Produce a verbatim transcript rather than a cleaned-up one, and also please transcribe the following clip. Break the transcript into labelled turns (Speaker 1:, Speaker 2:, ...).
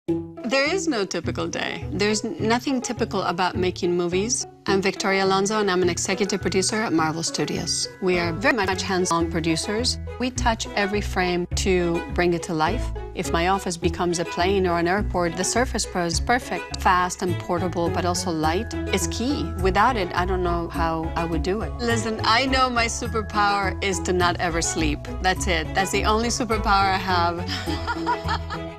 Speaker 1: There is no typical day. There's nothing typical about making movies. I'm Victoria Alonso, and I'm an executive producer at Marvel Studios. We are very much hands-on producers. We touch every frame to bring it to life. If my office becomes a plane or an airport, the Surface Pro is perfect. Fast and portable, but also light. It's key. Without it, I don't know how I would do it. Listen, I know my superpower is to not ever sleep. That's it. That's the only superpower I have.